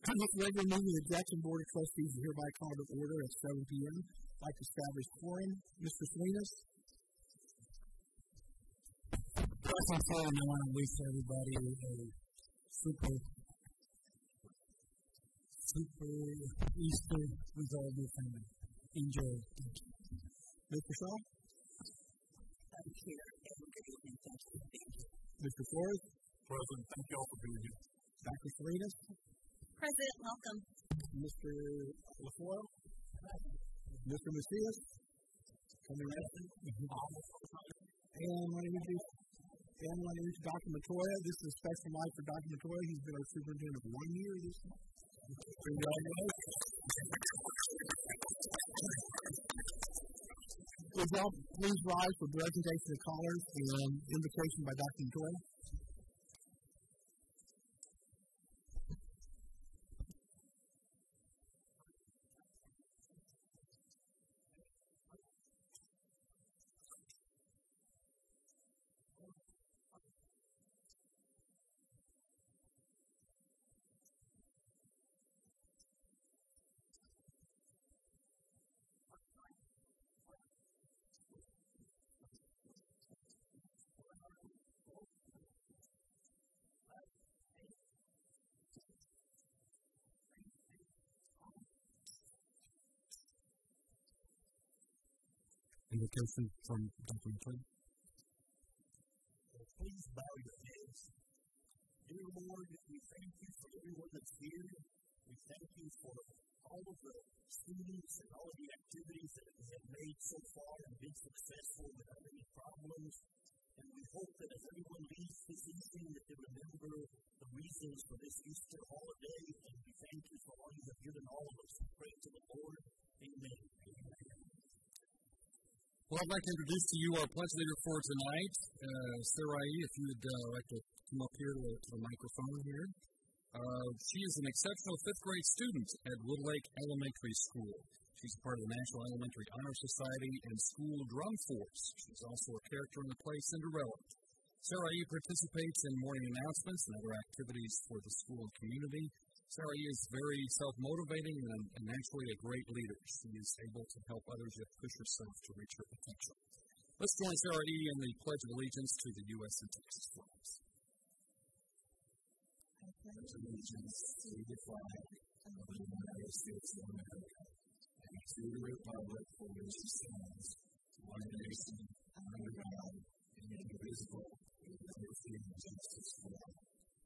This regular meeting of the Judson Board of Trustees is hereby called to order at 7 p.m. I'd like to establish quorum. Mr. Salinas. First and foremost, I want to wish everybody a super Easter with all your family. Enjoy. Mr. Shaw. I'm here. Good evening. Thank you. Mr. Flores. President, thank you all for being here. Dr. Salinas. President, welcome. Mr. LaFleur. Mr. Macias. Coming in. And I want to introduce Dr. Matoya. This is a special night for Dr. Matoya. He's been our superintendent for 1 year this year. Would y'all please rise for presentation of callers and invocation by Dr. Matoya? Invocation from Dr. Matoya. Please bow your heads. Dear Lord, we thank you for everyone that's here. We thank you for all of the students and all of the activities that we have made so far and been successful without any problems. And we hope that as everyone leaves this evening that they remember the reasons for this Easter holiday. And we thank you for all you have given all of us. We pray to the Lord. Amen. Well, I'd like to introduce to you our pledge leader for tonight, Sarai, if you would like to come up here to the microphone here. She is an exceptional fifth grade student at Wood Lake Elementary School. She's part of the National Elementary Honor Society and School Drum Force. She's also a character in the play Cinderella. Sarai participates in morning announcements and other activities for the school and community. Sarai is very self-motivating and naturally a great leader. She is able to help others yet push herself to reach her potential. Let's join Sarai in the Pledge of Allegiance to the U.S. and Texas flags. I pledge allegiance to the flag of the United States of America and to the republic for which it stands, one nation, under God, indivisible, with liberty and justice for all.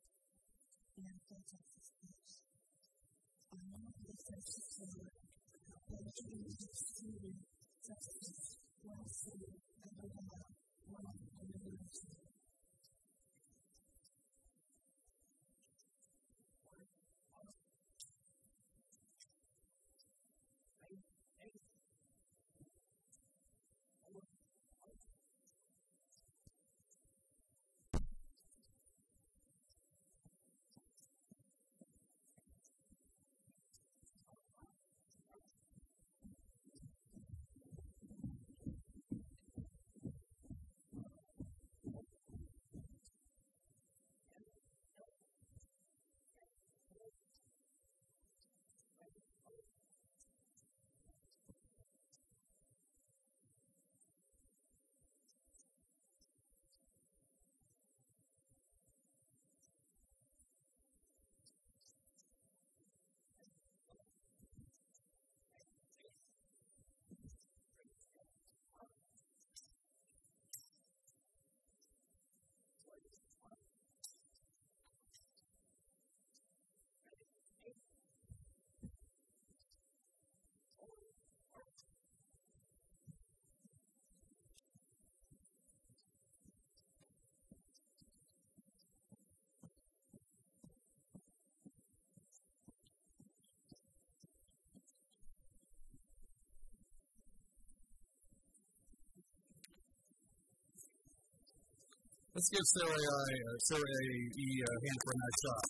Let's give Sarah a hand for a nice job.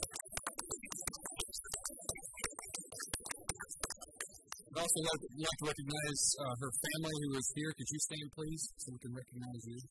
I'd also like to recognize her family who is here. Could you stand, please, so we can recognize you?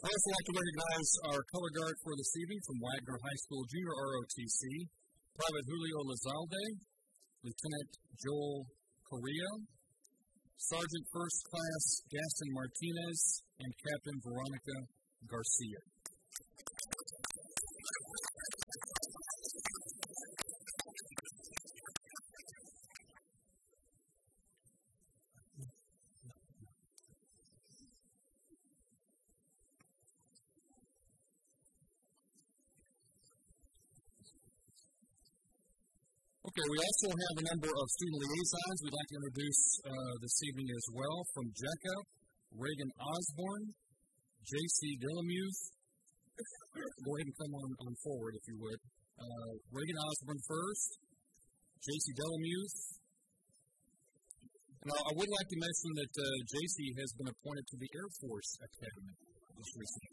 I'd also like to recognize our color guard for this evening from Wagner High School Junior ROTC, Private Julio Lizalde, Lieutenant Joel Correa, Sergeant First Class Gaston Martinez, and Captain Veronica Garcia. Okay, we also have a number of student liaisons we'd like to introduce this evening as well. From JECA, Reagan Osborne, J.C. Dillamuth. Go ahead and come on forward if you would. Reagan Osborne first, J.C. Dillamuth. Now, I would like to mention that J.C. has been appointed to the Air Force Academy just recently.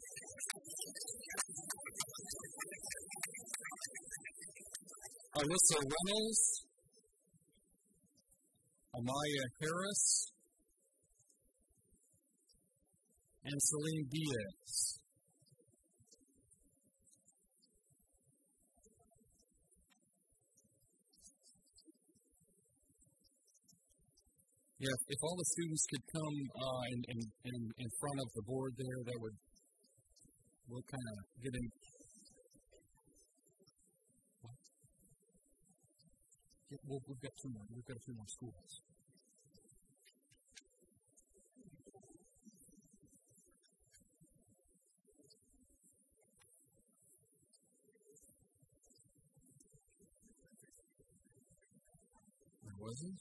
Alyssa Reynolds, Amaya Harris, and Celine Diaz. Yeah, if all the students could come in front of the board there, that would, we'll kind of get in. We've got two more. We've got a few more schools. Where was he?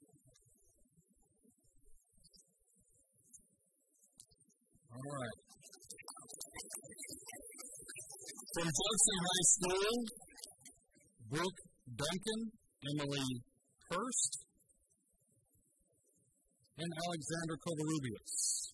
All right. From Judson High School, Brooke Duncan, Emily Hurst, and Alexander Covarrubias.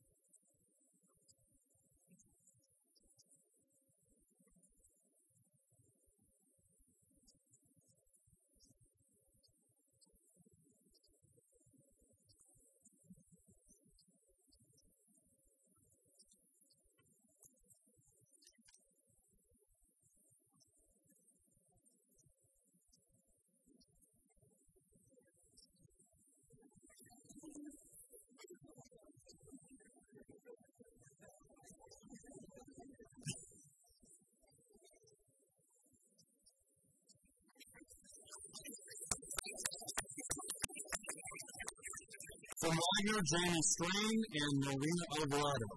From Wagner, Jamie Strain and Norina Alvarado.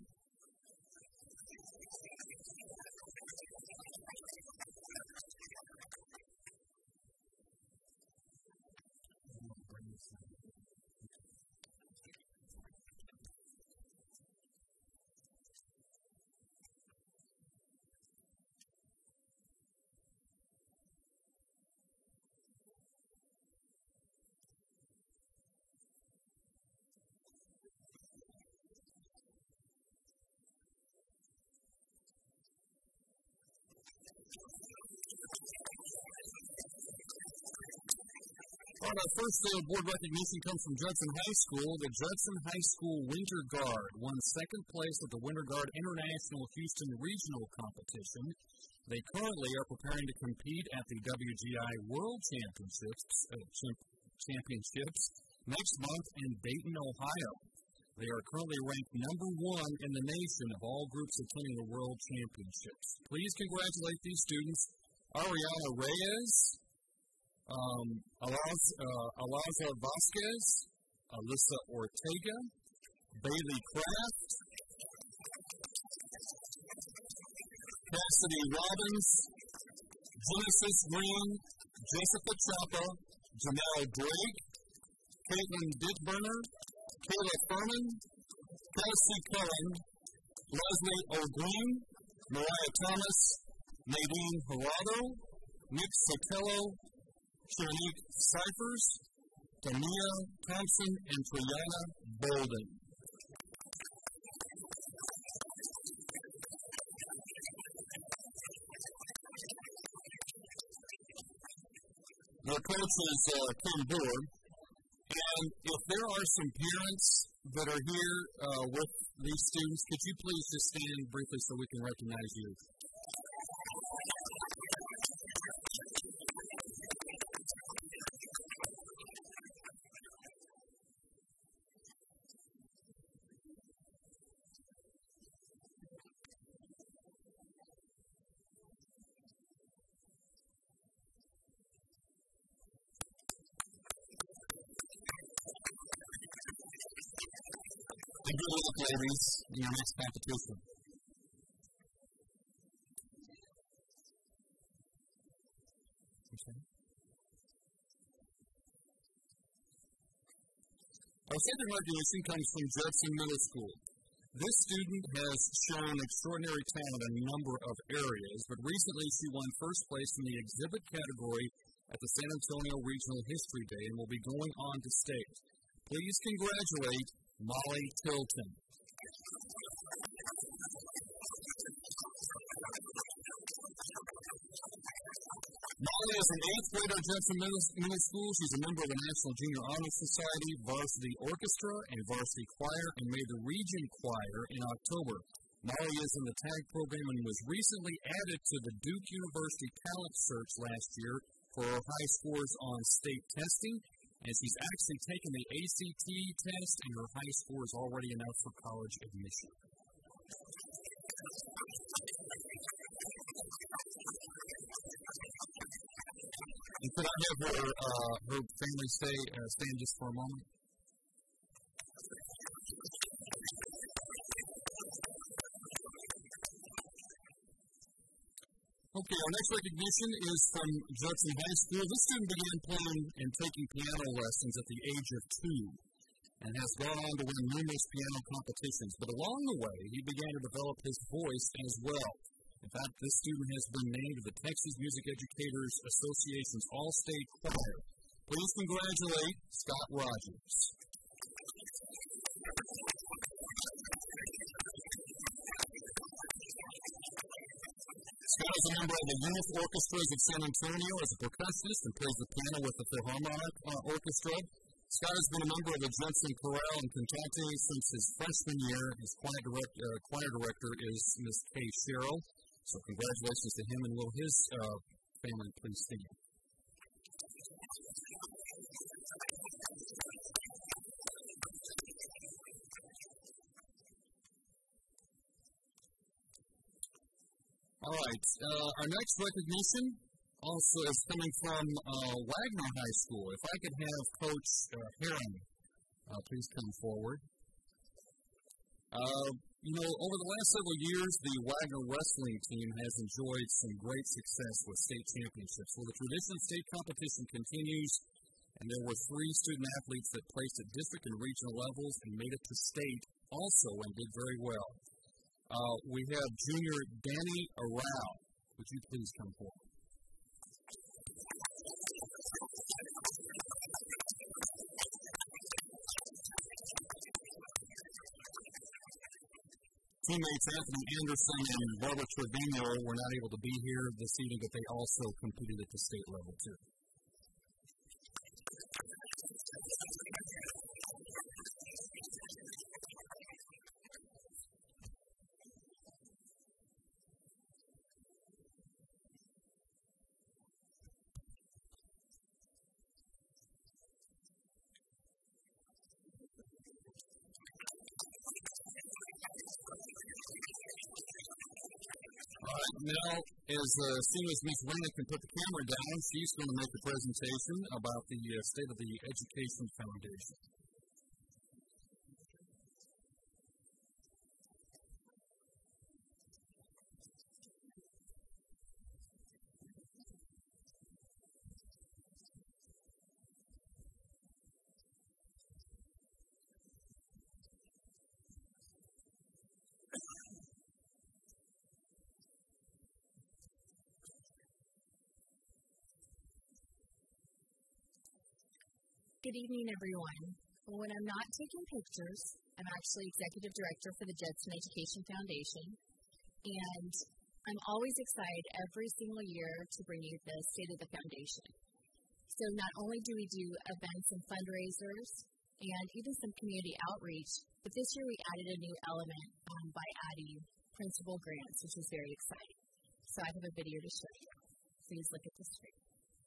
Our first board recognition comes from Judson High School. The Judson High School Winter Guard won second place at the Winter Guard International Houston Regional Competition. They currently are preparing to compete at the WGI World Championships next month in Dayton, Ohio. They are currently ranked number one in the nation of all groups attending the World Championships. Please congratulate these students: Ariana Reyes, Alaza Vasquez, Alyssa Ortega, Bailey Kraft, Cassidy Robbins, Genesis Green, Jessica Chapa, Janelle Drake, Caitlin Dittburner, Kayla Furman, Kelsey Cullen, Leslie O'Green, Mariah Thomas, Nadine Gerardo, Nick Sotelo, Shanique Cyphers, Tamia Thompson, and Triana Bolden. Their coach is Tim Board. And if there are some parents that are here with these students, could you please just stand briefly so we can recognize you? And good luck, ladies, in your next competition. Okay. Our second recognition comes from Judson Middle School. This student has shown extraordinary talent in a number of areas, but recently she won first place in the exhibit category at the San Antonio Regional History Day and will be going on to state. Please congratulate Molly Tilton. Molly is an 8th grader at Judson Middle School. She's a member of the National Junior Honor Society, Varsity Orchestra, and Varsity Choir, and made the Region Choir in October. Molly is in the TAG program and was recently added to the Duke University Talent Search last year for her high scores on state testing, and she's actually taken the ACT test, and her high score is already enough for college admission. And could I have her family stand just for a moment? Okay, our next recognition is from Judson High School. This student began playing and taking piano lessons at the age of 2 and has gone on to win numerous piano competitions. But along the way, he began to develop his voice as well. In fact, this student has been named to the Texas Music Educators Association's All-State Choir. Please congratulate Scott Rogers. Scott is a member of the Youth Orchestras of San Antonio as a percussionist and plays the piano with the Philharmonic Orchestra. Scott has been a member of the Judson Chorale and Cantate since his freshman year. His choir director is Ms. Kay Sherrill. So congratulations to him, and will his family please stand? All right, our next recognition also is coming from Wagner High School. If I could have Coach Herring please come forward. Over the last several years, the Wagner wrestling team has enjoyed some great success with state championships. Well, the tradition of state competition continues, and there were 3 student athletes that placed at district and regional levels and made it to state also and did very well. We have junior Danny Arau. Would you please come forward? Teammates Anthony Anderson and Barbara Trevino were not able to be here this evening, but they also competed at the state level, too. Now, as soon as Ms. Rennick can put the camera down, she's going to make a presentation about the State of the Education Foundation. Good evening, everyone. When I'm not taking pictures, I'm actually Executive Director for the Judson Education Foundation, and I'm always excited every single year to bring you the State of the Foundation. So not only do we do events and fundraisers and even some community outreach, but this year we added a new element by adding principal grants, which is very exciting. So I have a video to show you. Please look at the screen.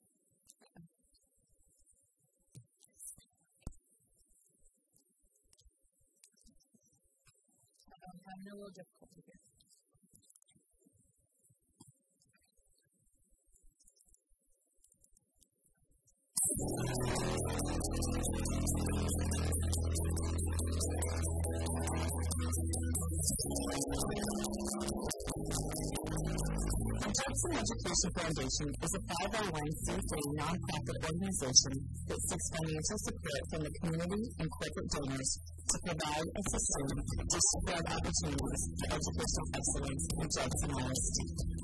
I'm having a little difficulty here. The Judson Education Foundation is a 501c3 nonprofit organization that seeks financial support from the community and corporate donors to provide and sustain district-wide opportunities for educational excellence in Judson ISD.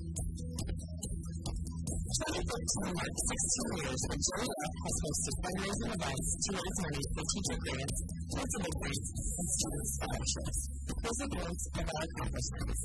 2013 marked 16 years that JF has hosted fundraising events to raise money for teacher grants, principal grants, and student scholarships. Those are grants of our accomplishments.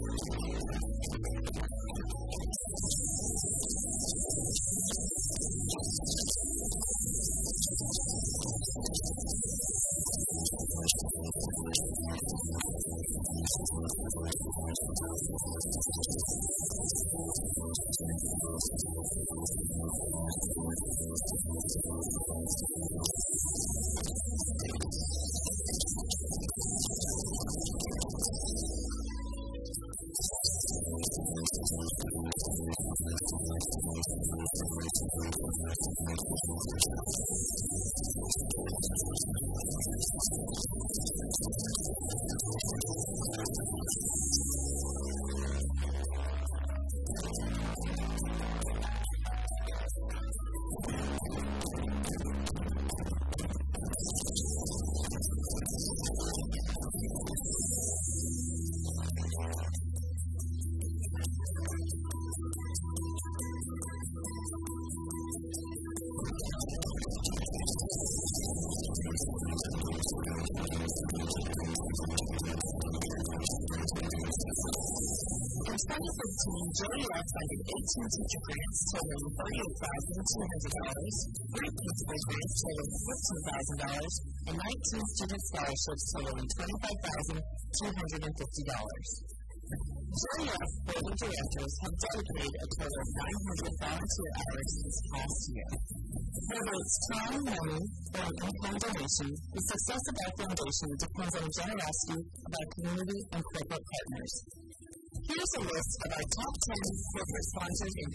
In 2015, JF funded 18 teacher grants totaling $38,200, 3 principal grants totaling $15,000, and 19 student scholarships totaling $25,250. JF Board of Directors have dedicated a total of 900 volunteer hours this past year. Whether it's time, money, or an in-kind donation, the success of our foundation depends on the generosity of our community and corporate partners. Here's a list of our top 10 corporate sponsors in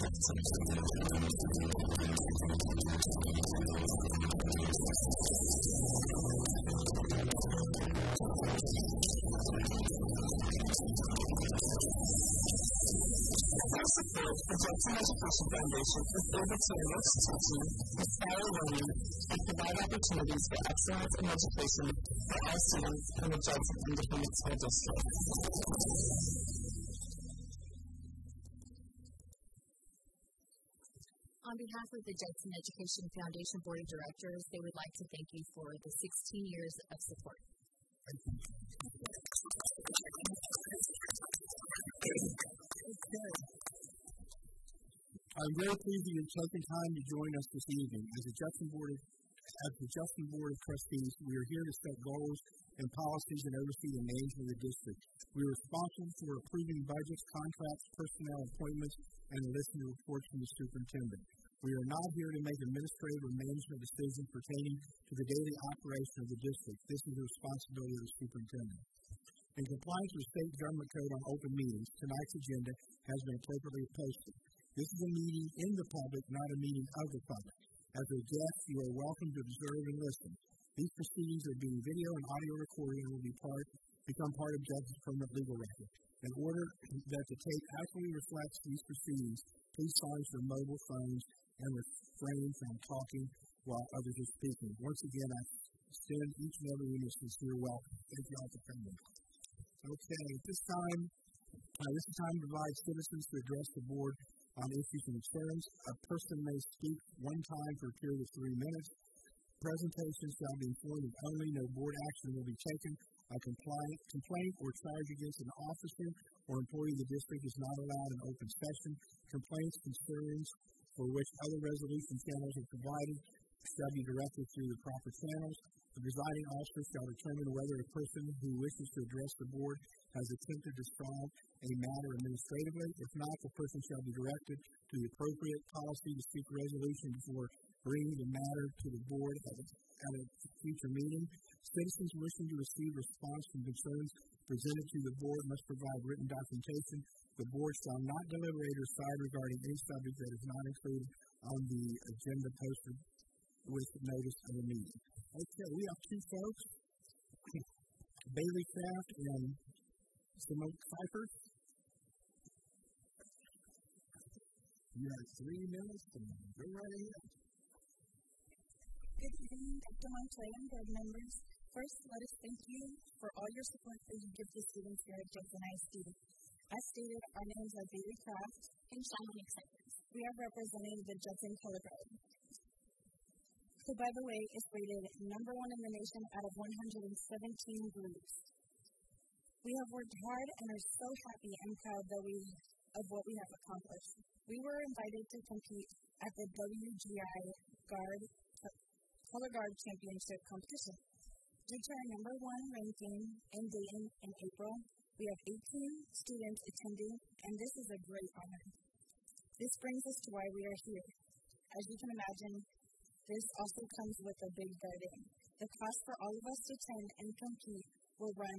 2015. Our support for Judson Education Foundation is able to enrich teaching, inspire learning, and provide opportunities for excellence in education for all students in the Judson Independent School District. On behalf of the Judson Education Foundation Board of Directors, they would like to thank you for the 16 years of support. Thank you. I'm very pleased that you've taken time to join us this evening. As the Judson Board of Trustees, we are here to set goals and policies and oversee the management of the district. We are responsible for approving budgets, contracts, personnel appointments, and listen to reports from the superintendent. We are not here to make administrative or management decisions pertaining to the daily operation of the district. This is the responsibility of the superintendent. In compliance with State Government Code on Open Meetings, tonight's agenda has been appropriately posted. This is a meeting in the public, not a meeting of the public. As a guest, you are welcome to observe and listen. These proceedings are being video and audio recorded and will become part of Judson's permanent legal record. In order that the tape accurately reflects these proceedings, please silence your mobile phones and refrain from talking while others are speaking. Once again, I extend each and every one a sincere welcome. Thank you all for coming. Okay, at this time to provide citizens to address the board on issues and concerns. A person may speak one time for a period of 3 minutes. Presentations shall be informed only. No board action will be taken. A complaint or charge against an officer or employee of the district is not allowed in open session. Complaints, concerns, for which other resolution channels are provided shall be directed through the proper channels. The presiding officer shall determine whether a person who wishes to address the board has attempted to solve a matter administratively. If not, the person shall be directed to the appropriate policy to seek resolution before bringing the matter to the board at a future meeting. Citizens wishing to receive response from concerns presented to the board must provide written documentation. The board shall not deliberate or decide regarding any subject that is not included on the agenda posted with notice of the meeting. Okay, we have two folks, Bailey Craft and Simone Pfeiffer. You have 3 minutes and go right ahead. Good evening, Dr. Montoya and board members. First, let us thank you for all your support that you give the students here at Judson ISD. As stated, our names are Bailey Craft and Shamanic Cypress. We are representing the Judson Color Guard, who, by the way, is rated #1 in the nation out of 117 groups. We have worked hard and are so happy and proud of what we have accomplished. We were invited to compete at the WGI Color Guard Championship competition. Due to our #1 ranking in Dayton in April, we have 18 students attending, and this is a great honor. This brings us to why we are here. As you can imagine, this also comes with a big burden. The cost for all of us to attend and compete will run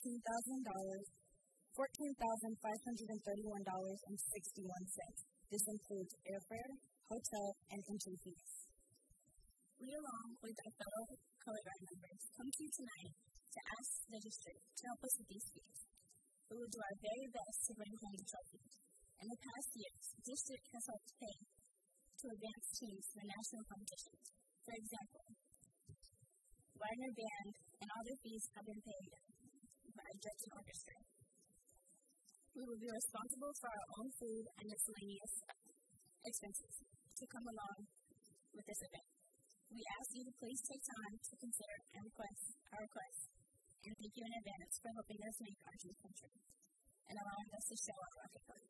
$14,531.61. This includes airfare, hotel, and entry fees. We, along with our fellow color guard members, come to you tonight to ask the district to help us with these fees. We will do our very best to bring home the trophy. In the past years, the district has helped pay to advance teams for national competitions. For example, Wagner Band and all their fees have been paid by Judson Orchestra. We will be responsible for our own food and miscellaneous expenses to come along with this event. We ask you to please take time to consider our request, and thank you in advance for helping us make our dream come true and allowing us to show our rocket card.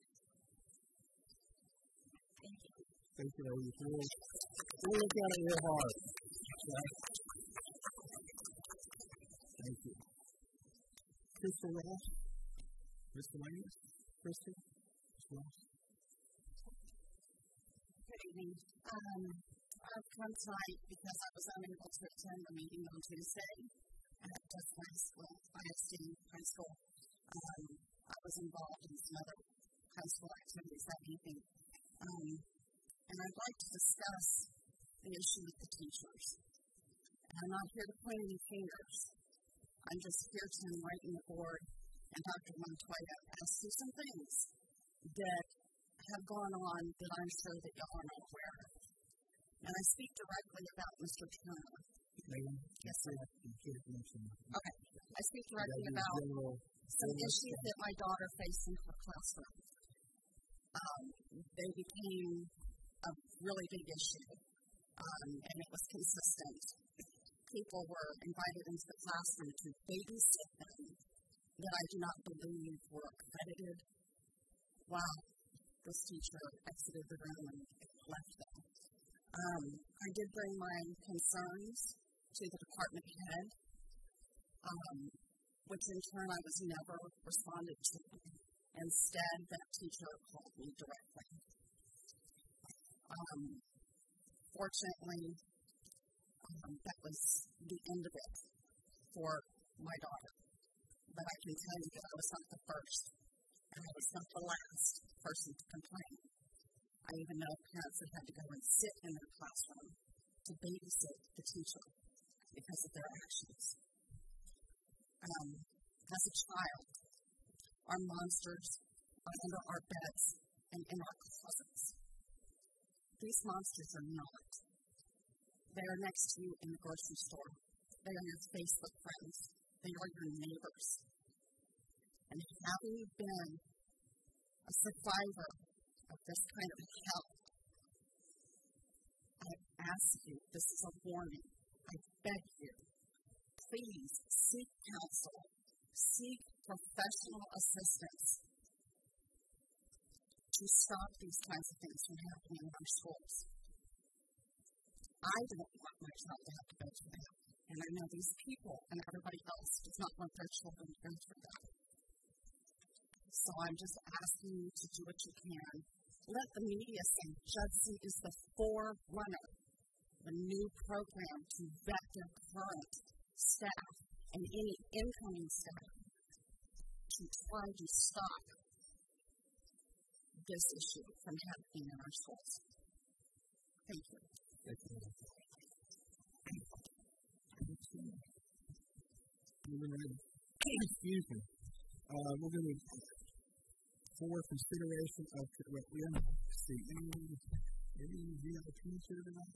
Thank you. Thank you, ladies. We'll look at it real hard. Thank you. Crystal Ross. Miscellaneous. Crystal Ross. Good evening. I've come tonight because I was unable to attend the meeting on Tuesday at Judson High School, ISD High School. I was involved in some other high school activities that evening. And I'd like to discuss the issue with the teachers. And I'm not here to point any fingers. I'm just here to enlighten the board and Dr. Montoya as to some things that have gone on that I'm sure that y'all are not aware of. And I speak directly about Mr. Turner. Yes, sir. Okay. I speak directly about some issues that my daughter faced in her classroom. They became a really big issue, and it was consistent. People were invited into the classroom to babysit them that I do not believe were accredited. Wow. This teacher exited the room and left them. I did bring my concerns to the department head, which in turn I was never responded to. Instead, that teacher called me directly. Fortunately, that was the end of it for my daughter. But I can tell you that I was not the first, and I was not the last person to complain. I even know parents that had to go and sit in their classroom to babysit the teacher because of their actions. As a child, our monsters are under our beds and in our closets. These monsters are not. They are next to you in the grocery store. They are your Facebook friends. They are your neighbors. And having been a survivor of this kind of hell, I ask you, this is a warning, I beg you, please seek counsel, seek professional assistance. to stop these kinds of things from happening in our schools. I don't want my child to have to go through that. And I know these people and everybody else does not want their children to go through that. So I'm just asking you to do what you can. Let the media say Judson is the forerunner of a new program to vet their current staff and any incoming staff to try to stop this issue from happening in our schools. Thank you. Excuse me. We're going to, for consideration of, let's see, any VIPs here tonight?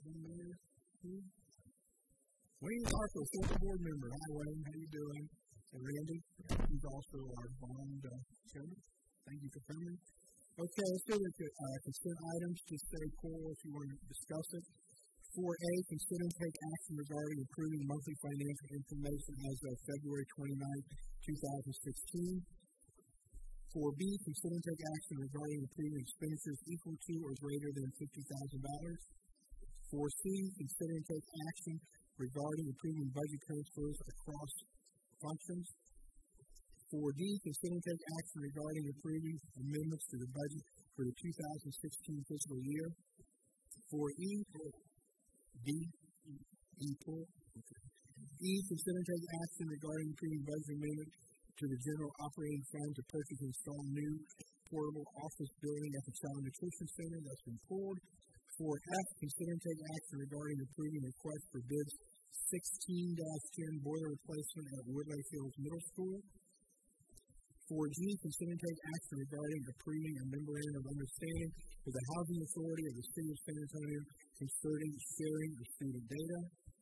Wayne Harper, former board member. Hi, Wayne. How you doing? And Randy, he's also our bond chairman. Thank you for coming. Okay, let's go to consent items. Just say cool if you want to discuss it. 4A, consider and take action regarding approving monthly financial information as of February 29, 2016. 4B, consider and take action regarding approving expenditures equal to or greater than $50,000. 4C, consider and take action regarding approving budget transfers across functions. 4D, consider and take action regarding approving amendments to the budget for the 2016 fiscal year. 4E, D, E, pull. E, consider and take action regarding approving budget amendment to the general operating fund to purchase and install new portable office building at the Child Nutrition Center. That's been pulled. 4F, consider and take action regarding approving request for bids 16-10 boiler replacement at Woodlake Hills Middle School. 4G, consider and take action regarding approving a memorandum of understanding with the Housing Authority of the City of San Antonio concerning sharing of student data.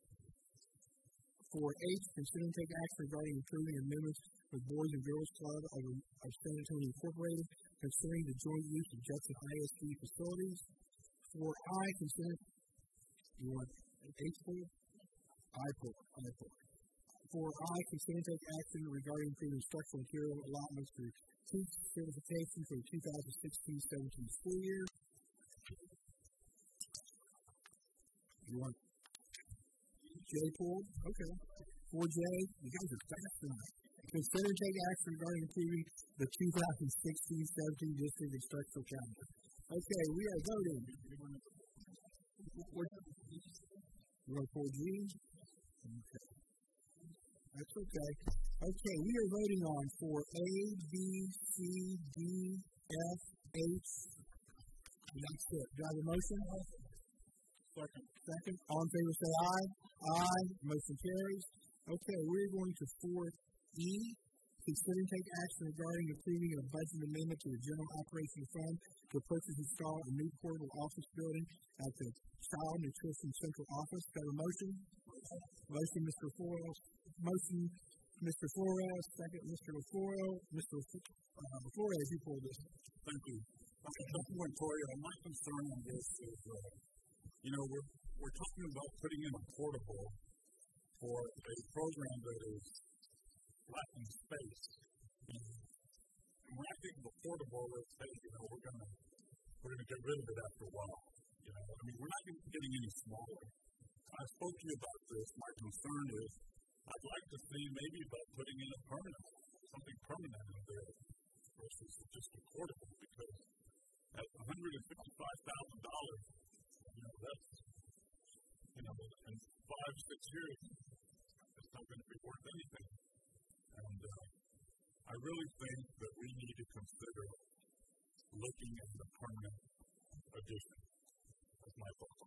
4H, consider and take action regarding approving amendments with Boys and Girls Club of San Antonio Incorporated concerning the joint use of Judson ISD facilities. 4I, consider, you want H pull? I pull. 4I, consider and take action regarding approving instructional material allotments for teach certification for the 2016-17 school year. You want J pull? Okay. 4J, you guys are fast tonight. Consider and take action regarding approving the 2016-17 district instructional calendar. Okay, we are voting. You want 4G? Okay. That's okay. Okay, we are voting on 4A, B, C, D, F, H. That's it. Do I have a motion? Second. All in favor say aye. Aye. Motion carries. Okay, we're going to 4E. Consider and take action regarding approving a budget amendment to the General Operations Fund to purchase and install a new portable office building at the Child Nutrition Central Office. Got a motion? Motion, Mr. Flores. Motion, Mr. Flores. Second, Mr. LaFloro. Mr. Flores, you pulled this. Thank you. Dr. Montoya, my concern on this is, we're talking about putting in a portable for a program that is lacking space. And when I think of a portable, let's say, we're gonna get rid of it after a while. We're not getting any smaller. I spoke to you about this. My concern is I'd like to see maybe about putting in something permanent in there versus just a portable, because at $155,000, that's, in 5-6 years, it's not going to be worth anything. And I really think that we need to consider looking at the permanent addition. That's my thought.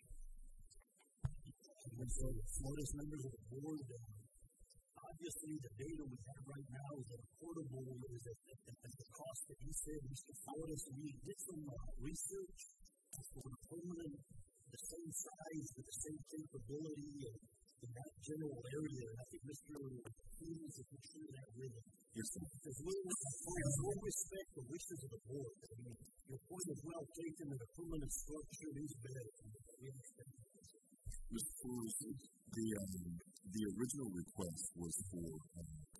And so, Florida's members of the board, obviously the data we have right now is that a portable is at the cost that you said, Mr. Florida, so we did some research for a permanent, the same size with the same capability in that general area. And I think Mr. Stevens is sure that with it. Yes, sir. Because we'll respect the wishes of the board. Your point is well taken that a permanent structure is better. We understand that. Mr. Flores, the original request was for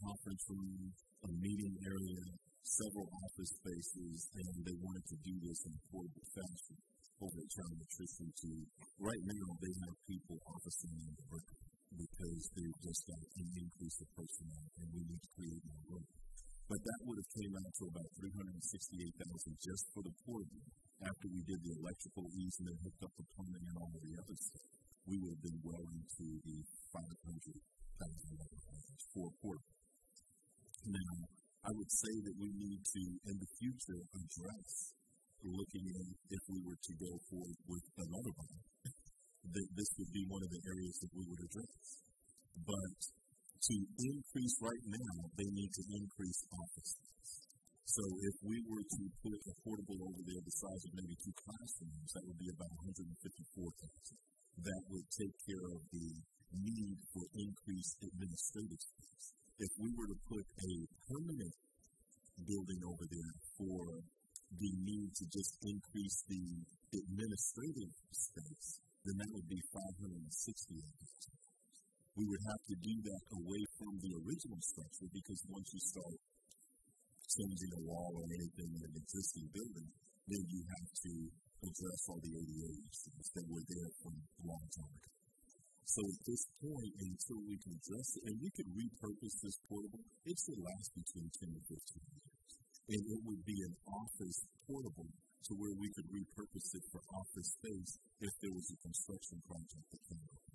conference room, a meeting area, several office spaces, and they wanted to do this in a portable fashion over at Child Nutrition too. Right now, they have people officing in the work because they've just got an increase of personnel, and we need to create more work. But that would have came out to about $368,000 just for the portable. After we did the electrical easement, hooked up the plumbing and all of the other stuff, we would have been well into the $500,000 for a portable. Now, I would say that we need to, in the future, address looking at if we were to go forward with another one, that this would be one of the areas that we would address. But to increase right now, they need to increase office space. So if we were to put a portable over there the size of maybe 2 classrooms, that would be about $154,000. That would take care of the need for increased administrative space. If we were to put a permanent building over there for the need to just increase the administrative space, then that would be $568,000. We would have to do that away from the original structure because once you start changing a wall or anything in an existing building, then you have to address all the ADA issues that were there from a long time ago. So at this point, until we can address it, and we could repurpose this portable, it should last between 10 to 15 years. And it would be an office portable to where we could repurpose it for office space if there was a construction project that came up.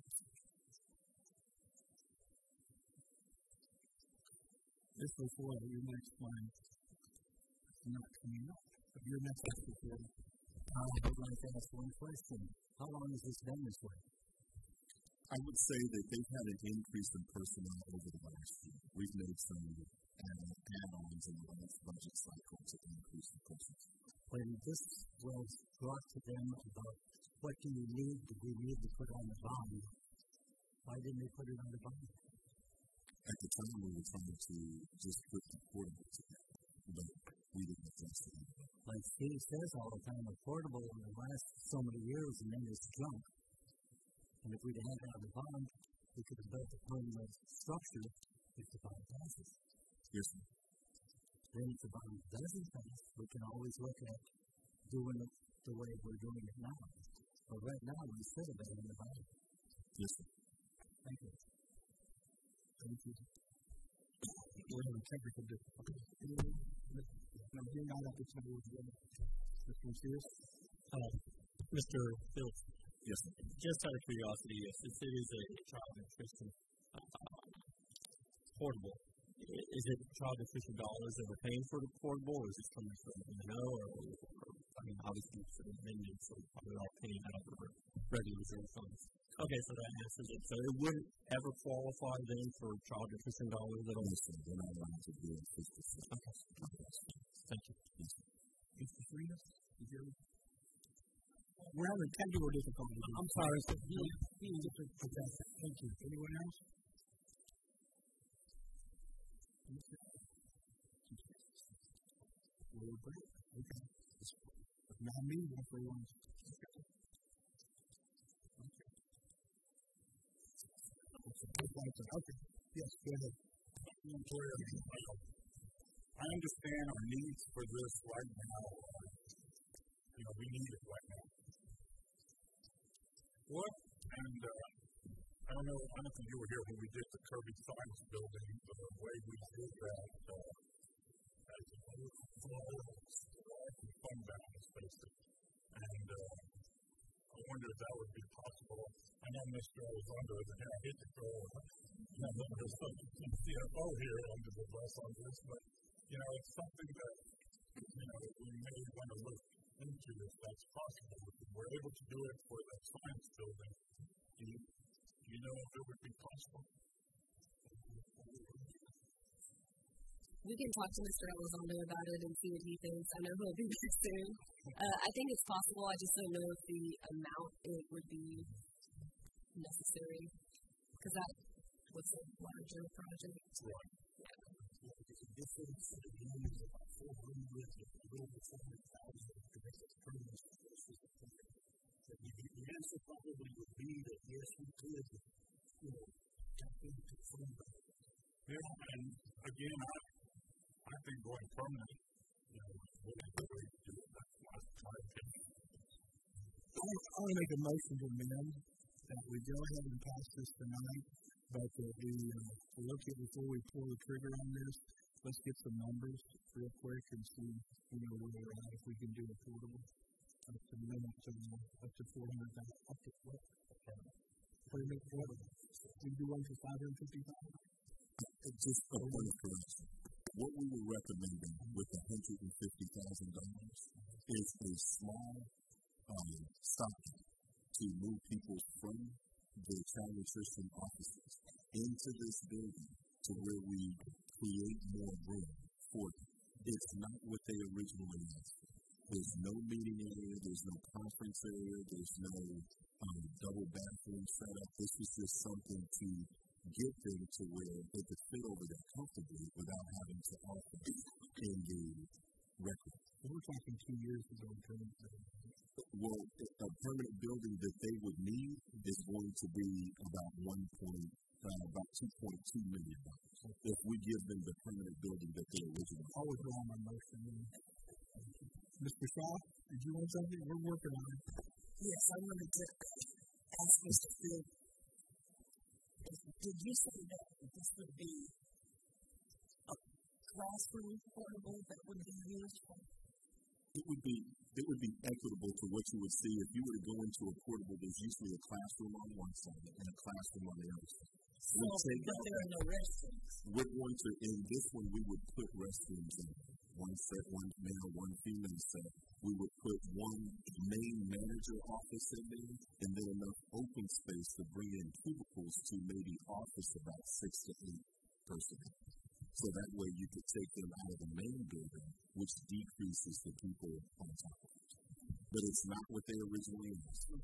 This was for your next one. Not coming up. But your next one. I would like to ask one question. How long has this been this way? I would say that they've had an increase in personnel over the last year. We've made some add-ons in the last budget cycle to increase the personnel. When this was brought to them about what do you need, do we need to put on the bond, why didn't they put it on the bond? At the time, we were trying to just put the portable together, but we didn't address it. Like Steve says all the time, a portable in the last so many years and then it's junk. And if we'd had it on the bond, we could have built a permanent structure if the bond passes. Yes, sir. Then if the bond doesn't pass, we can always look at doing it the way we're doing it now. But right now, we should have been in the bond. Yes, sir. Thank you. Thank you. We're having technical difficulties. No, you're not at the table with you. Mr. Macias? Mr. Phillips. Yes, sir. Just out of curiosity, since it is a child nutrition portable, is it child nutrition dollars that we're paying for the portable, or is it coming from M&O, or I mean, obviously, for the vending, so we're all paying out of our regular reserve funds. Okay, so that answers it. So it wouldn't ever qualify then for child nutrition dollars at all? Yes, sir. They're not allowed to do it. Okay. Thank you. Yes, sir. Mr. Frias? We're having technical difficulties. I'm sorry. Thank you. Anyone else? Okay. Not me, everyone. Okay. Yes, go ahead. I understand our needs for this right now. We need it right now. What? And I don't think you were here when we did the Kirby Science Building. The way we did that, as a fund balance, basically. And I wonder if that would be possible. I know Mr. Elizondo isn't here. I hate to throw the CFO here under the bus on this, but it's something that we may want to look into if that's possible. If we're able to do it for that science building, do you know if it would be possible? We can talk to Mr. Elizondo about it and see what he thinks. I know he'll be back soon. I think it's possible. I just don't know if the amount it would be necessary, because that was a larger project. Right. Yeah. This is about 400 to over 400,000 to make it permanent. The answer probably would be that yes, we could, tap into fund balance. Yeah, and again, I think going permanent, would be the way to do it. That's my opinion. I want to make a motion to amend that we go ahead and pass this tonight, but that we look at before we pull the trigger on this. Let's get some numbers real quick and see, where we're at, if we can do affordable. Up to $400,000. Up to what? Permit what? We do one for $550,000. Just a point of correction. What we were recommending with the $150,000 is a small stop to move people from the child nutrition offices into this building to where we create more room for them. It's not what they originally asked for. There's no meeting area, there's no conference area, there's no double bathroom setup. This was just something to get them to where they could fit over there comfortably without having to offer in the record. We're talking 2 years ago in terms of. Well, a permanent building that they would need is going to be about about $2.2 million. If we give them the permanent building that they originally. I'll withdraw my motion. Mr. Shaw, did you want something? We're working on it. Yes, I wanted to ask Mr. Field, did you say that this would be a classroom portable that would be used for? It would be equitable to what you would see if you were to go into a portable. There's usually a classroom on one side and a classroom on the other side. But there are no restrooms. In this one, we would put restrooms in. One set, one male, one female set. We would put one main manager office in there, and then enough open space to bring in cubicles to maybe office about 6 to 8 personnel. So that way you could take them out of the main building, which decreases the people on top of it. But it's not what they originally asked for.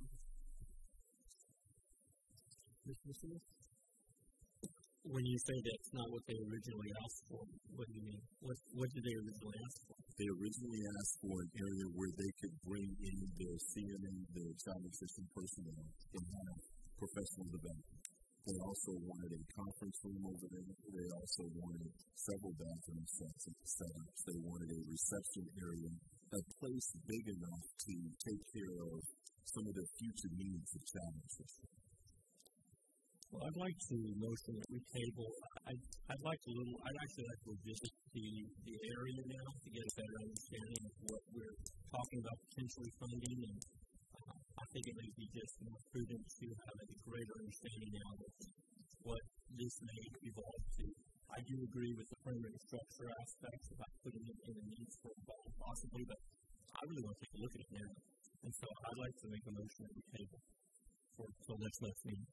Mr. Smith? When you say that's not what they originally asked for, what do you mean? What did they originally ask for? They originally asked for an area where they could bring in the CNA, the child nutrition personnel, and have professional development. They also wanted a conference room over there. They also wanted several bathroom setups. They wanted a reception area, a place big enough to take care of some of the future needs of child nutrition. Well, I'd like to motion that we table. I'd actually like to visit the area now to get a better understanding of what we're talking about potentially funding, and I think it may be just more prudent to have a greater understanding now of what this may evolve to. I do agree with the permanent structure aspects about putting it in a needs for possibly, but I really want to take a look at it now. And so I'd like to make a motion that we table until next meeting.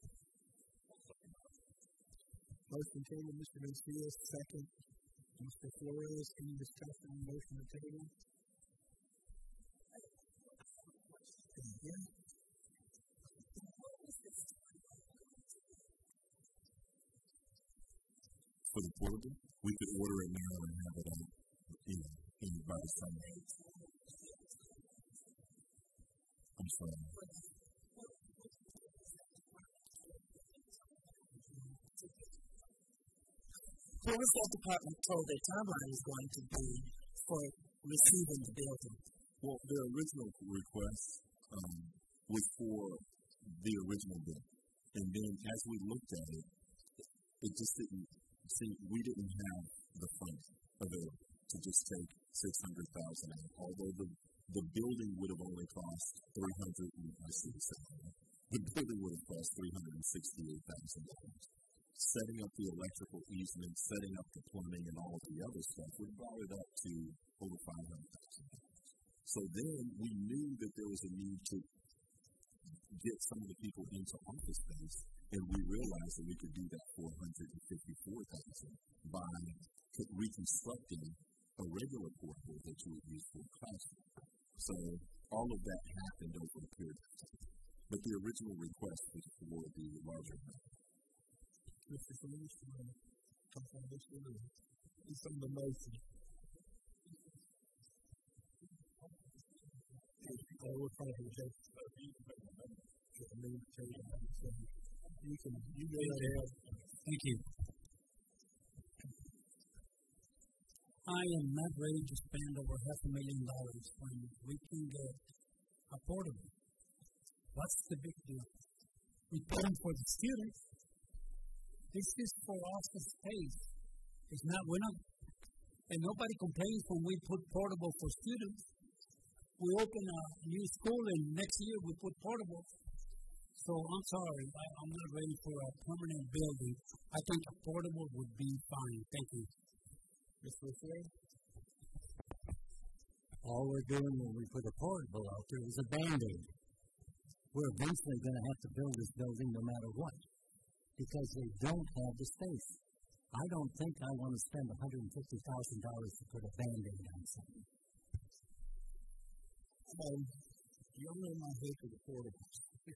Motion table, Mr. Garcia, second. Mr. Flores, any discussion on the motion to table? For the portable, we could order it now and have it out, by the summer. I'm sorry. What was that department told their timeline is going to be for receiving the building? Well, their original request was for the original bill. And then as we looked at it, it just didn't seem, we didn't have the funds available to just take $600,000 out. Although the building would have only cost $368,000. Setting up the electrical easement, setting up the plumbing and all of the other stuff, we brought it up to over $500,000. So then we knew that there was a need to get some of the people into office space, and we realized that we could do that for $154,000 by reconstructing a regular portable that you would use for a classroom. So all of that happened over a period of time. But the original request was for the larger amount. Mr. Flores, you want to talk on this one or do some of the motion? We're trying to take you go ahead. Thank you. I am not ready to spend over $500,000 when we can get a portable. What's the big deal? We pay them for the students. This is for office space. It's not, we're not, and nobody complains when we put portable for students. We open a new school and next year we put portable. So I'm sorry, I'm not ready for a permanent building. I think a portable would be fine. Thank you. Mr. LaFleur? All we're doing when we put a portable out there is a Band-Aid. We're eventually going to have to build this building no matter what, because they don't have the space. I don't think I want to spend $150,000 to put a Band-Aid on something. You all know my hate for the portables.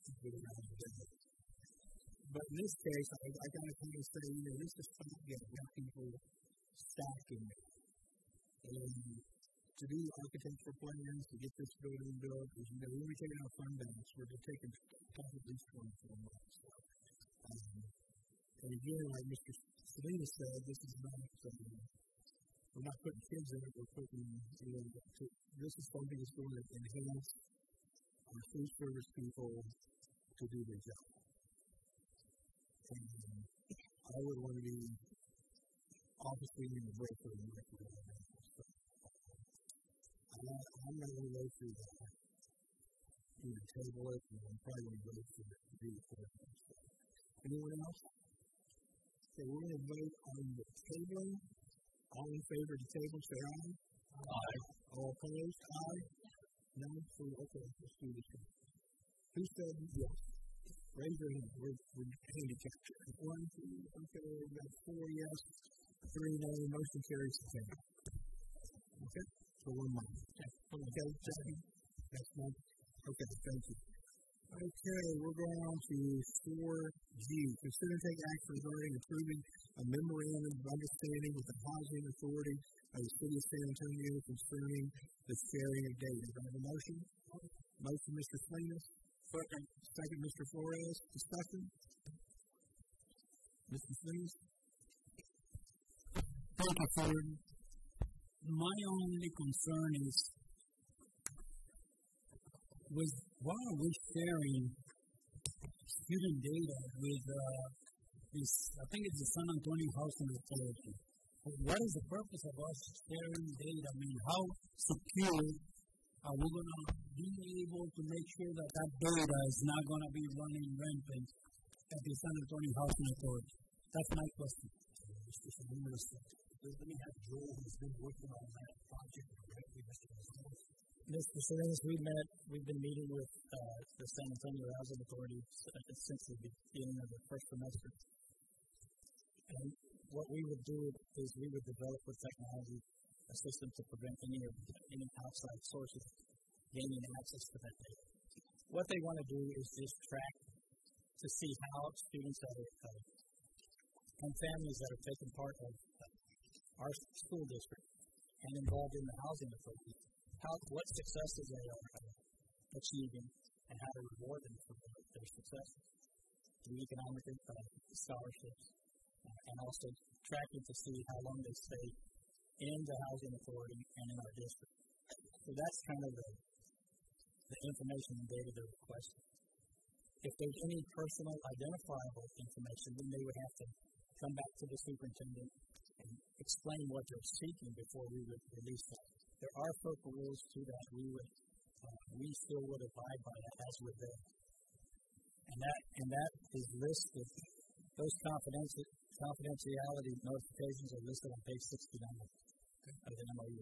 But in this case, I got to kind of say, this is fun to get young people stacking. And to do architectural plans, to get this building built, because we're going to be taking our fund balance, we're just taking at least 24 months. And again, like Mr. Salinas said, this is not, we're not putting kids in it, we're putting, this is something that's going to enhance our food service people to do their job. And I would want to be obviously in the break for the market right now. I'm not going to go through that. Table it, and I'm probably going to go through it to do the forecast. Anyone else? Okay, we're going to vote on the tabling. All in favor of the table, say aye. Aye. All opposed? Aye. No? So, okay, let's do this. Who said yes? Raise your hand. We're handicapped. 1, 2, okay, we got 4 yes, 3 no. Motion carries the table. Okay? For 1 month. Okay, Jackie? That's one. Okay, thank you. Okay, we're going on to 4G. Consider and take action regarding approving a memorandum of understanding with the Housing Authority of the City of San Antonio concerning the sharing of data. Do I have a motion? Motion, Mr. Salinas. Second, Mr. Flores. Discussion? Mr. Salinas? Thank you, Ford. My only concern is, why are we sharing student data with I think it's the San Antonio Housing Authority? What is the purpose of us sharing data? I mean, how secure are we going to be able to make sure that that data is not going to be running rampant at the San Antonio Housing Authority? That's my question. Let me have Joel, who's been working on that project directly, Mr. Gonzalez. Mr. Salinas, we've been meeting with the San Antonio Housing Authority since the beginning of the first semester. And what we would do is we would develop with technology a system to prevent any outside sources gaining access to that data. What they want to do is just track to see how students and families that have taken part of our school district and involved in the housing authority, what successes they are achieving and how to reward them for their successes through economic scholarships, and also tracking to see how long they stay in the housing authority and in our district. So that's kind of the information and data they're requesting. If there's any personal identifiable information, then they would have to come back to the superintendent and explain what they're seeking before we would release that. There are FERPA rules to that. We still would abide by that, as would they. And that is listed. Those confidentiality notifications are listed on page 69 of the MOU.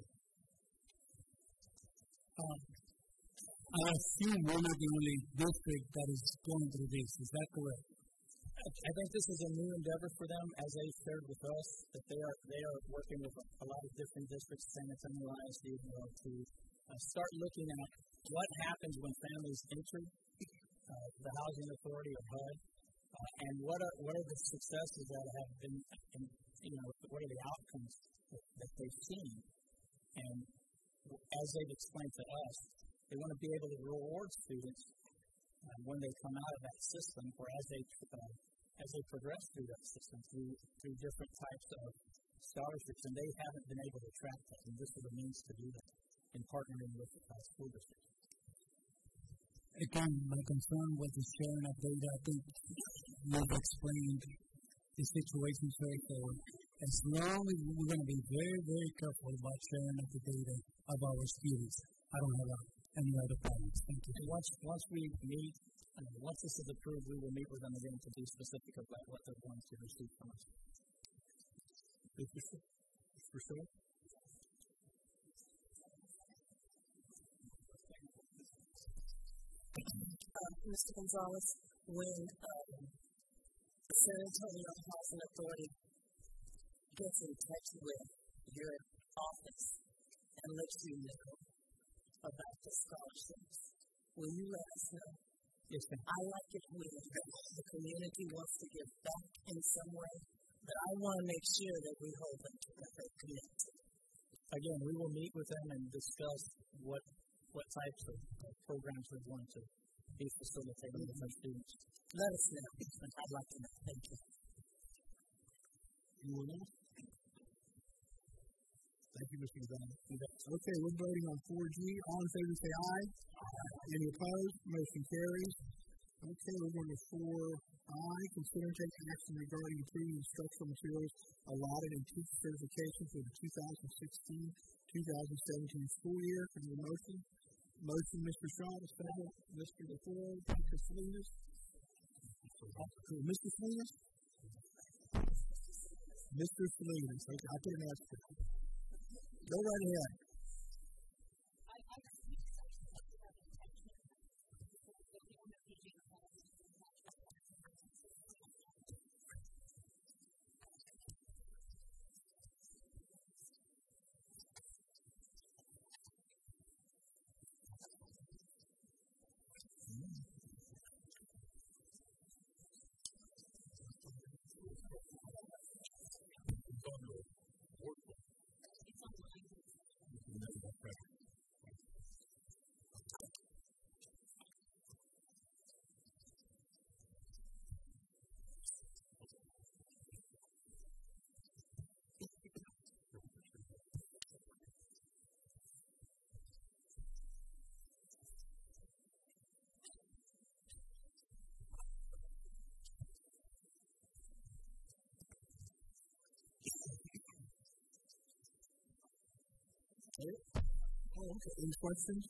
I assume we're not the only district that is going through this. Is that correct? I think this is a new endeavor for them, as they shared with us, that they are working with a lot of different districts, San Antonio ISD, to start looking at what happens when families enter the housing authority or HUD, and what are the successes that have been, what are the outcomes that they've seen. And as they've explained to us, they want to be able to reward students when they come out of that system, or as they progress through that system, through different types of scholarships, and they haven't been able to track that. And this is a means to do that in partnering with the school district. Again, my concern was the sharing of data. I think you've explained the situation straightforward. As long as we're going to be very, very careful about sharing of the data of our students, I don't have any other problems. Thank you. And once we meet, once this is approved, we will meet with them again to be specific about what they're going to receive from us. Mr. Shaw? Mr. Gonzalez, when San Antonio Housing Authority gets in touch with your office and lets you know about the scholarships, will you let us know? Yes, ma'am. I like it when the community wants to give back in some way, but I want to make sure that we hold them to what they commit to. Again, we will meet with them and discuss what types of programs we're going to be facilitating with our students. Let us know. I'd like to know. Thank you. Anyone else? Thank you, Mr. Gonzalez. Okay, we're voting on 4G. All in favor, say aye. Any opposed? Motion carries. Okay, we're going to 4I. Consider and take action regarding approving instructional materials allotted in teacher certification for the 2016-2017 school year. Can we have a motion? Motion, Mr. Shaw. Second, Mr. DeFore. Mr. Salinas. Mr. Salinas? Mr. Salinas. Okay, I couldn't ask you. Go right ahead. Okay, any questions?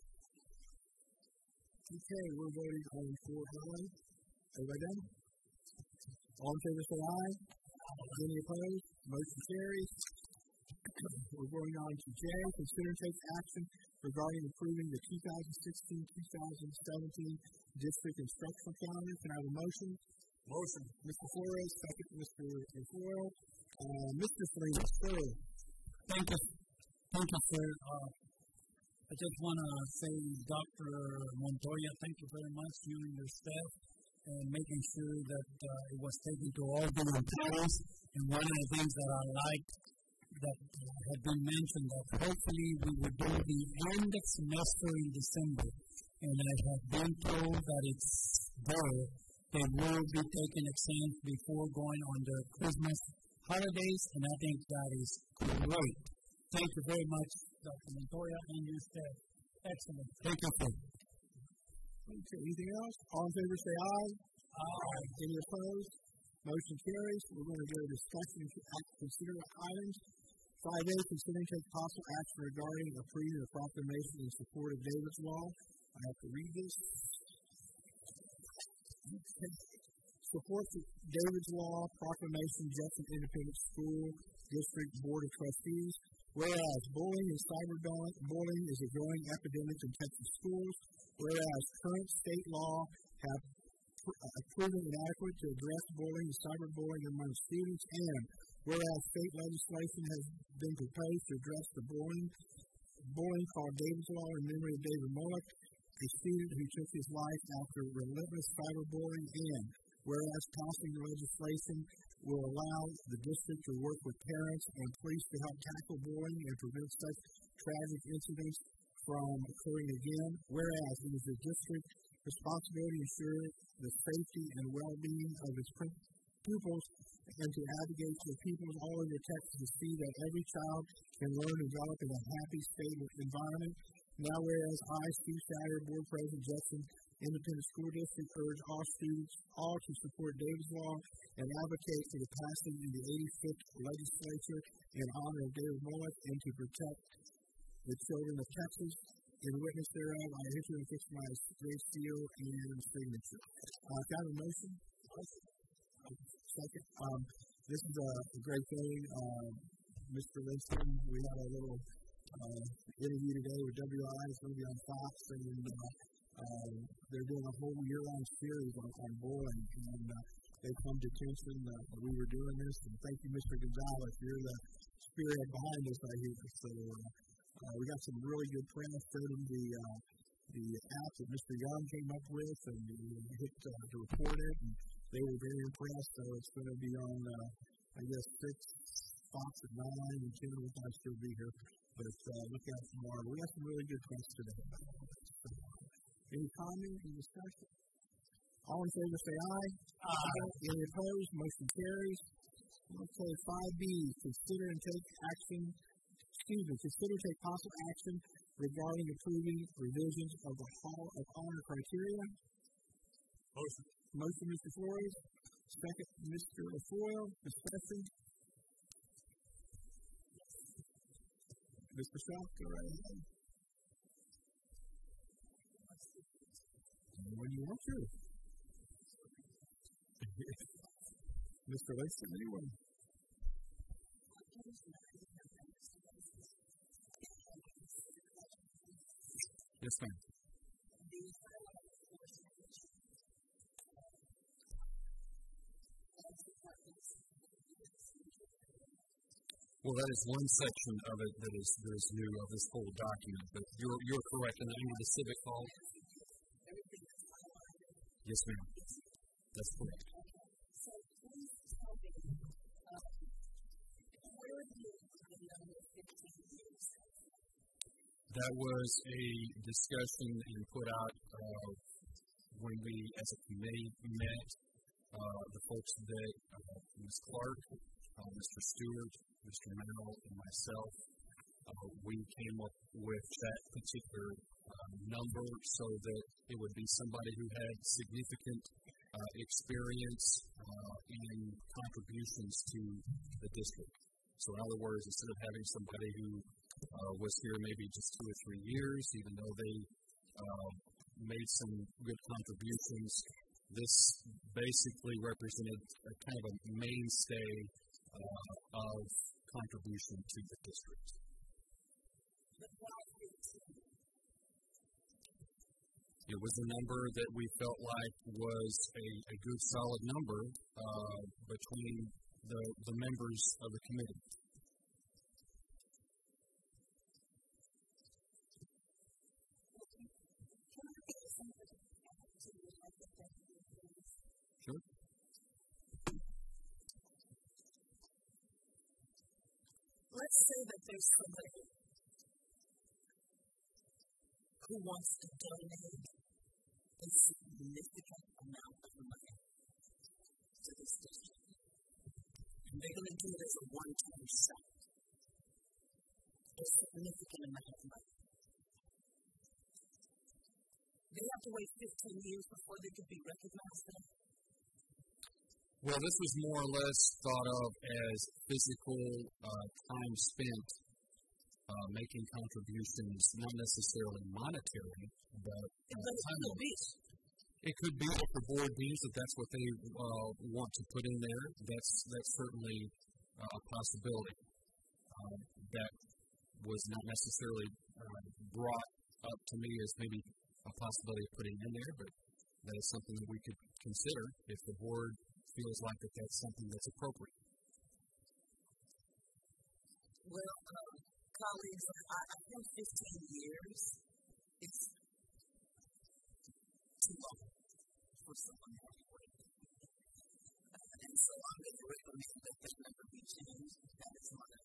Okay, we're voting on 4I. Everybody done? All in favor, say aye. Any opposed? Motion carries. We're going on to J. Consider and take action regarding approving the 2016-2017 district instructional calendar. Can I have a motion? Motion. Mr. Flores, second, Mr. Foyle. Mr. Salinas, third. Thank you. Thank you, sir. I just want to say, Dr. Montoya, thank you very much, you and your staff, and making sure that it was taken to all the employees. And one of the things that I liked that had been mentioned, that hopefully we would do the end of semester in December. And I have been told that it's there. They will be taking exams before going on their Christmas holidays, and I think that is great. Thank you very much, Dr. Montoya, and your staff. Excellent. Thank you, sir. Okay, anything else? All in favor, say aye. Aye. Any opposed? Motion carries. We're going to go to discussion and consider items. 5A, consider and take possible action regarding approving the proclamation in support of David's Law. I have to read this. Okay. Support for David's Law Proclamation, Judson Independent School District Board of Trustees. Whereas bullying and cyberbullying is a growing epidemic in Texas schools, whereas current state law have proven inadequate to address bullying and cyberbullying among students, and whereas state legislation has been proposed to address the bullying called David's Law in memory of David Mullick, a student who took his life after relentless cyberbullying, and whereas passing the legislation will allow the district to work with parents and police to help tackle bullying and prevent such tragic incidents from occurring again. Whereas it is the district's responsibility to ensure the safety and well-being of its pupils and to advocate for pupils all over Texas to see that every child can learn and develop in a happy, stable environment. Now, whereas I, Steve Satter, Board President, Judson Independent School District, urge all students all to support David's Law and advocate for the passing in the 85th Legislature in honor of David Mullet and to protect the children of Texas. In witness thereof, I enter and fix my great seal and signature. Can I have a motion? Second. This is a great thing. Mr. Winston, we had a little interview today with WI. It's going to be on Fox, and they're doing a whole year-long series on bowling, and they come to attention that we were doing this. And thank you, Mr. Gonzalez. You're the spirit behind this, I hear. So we got some really good press. Showed them the app that Mr. Young came up with, and hit to report it, and they were very impressed. So it's going to be on, I guess, 6, Fox at 9, and 10 will probably still be here. But look out tomorrow. We got some really good press today. So, any comment, any discussion? All in favor say aye. Aye. Any opposed? Motion carries. Okay, 5B, consider and take possible action regarding approving revisions of the Hall of Honor criteria. Motion. Motion, Mr. Flores. Second, Mr. O'Foyle. Discussion. Mr. South, go right ahead. When you want to. Mr. Langston, anyone? Yes, ma'am. Well, that is one section of it that is new of this whole document, but you're correct. And under the civic hall. Yes, ma'am. That's correct. That was a discussion and put out when we, as a committee, met the folks that Ms. Clark, Mr. Stewart, Mr. Merrill, and myself. We came up with that particular number so that it would be somebody who had significant experience in contributions to the district. So in other words, instead of having somebody who was here maybe just 2 or 3 years, even though they made some good contributions, this basically represented a kind of a mainstay of contribution to the district. It was a number that we felt like was a good solid number between the members of the committee. Sure. Let's say that there's somebody who wants to donate a significant amount of money to this district. And they're going to do it as a one-time shot. A significant amount of money. They have to wait 15 years before they could be recognized then? Well, this was more or less thought of as physical time spent making contributions, not necessarily monetary, but time. It could be if the board deems that that's what they want to put in there. That's certainly a possibility. That was not necessarily brought up to me as maybe a possibility of putting in there, but that is something that we could consider if the board feels like that's something that's appropriate. Well, colleagues, I think 15 years is too long for someone to have to wait. And so I'm going to recommend that that number be changed. That is not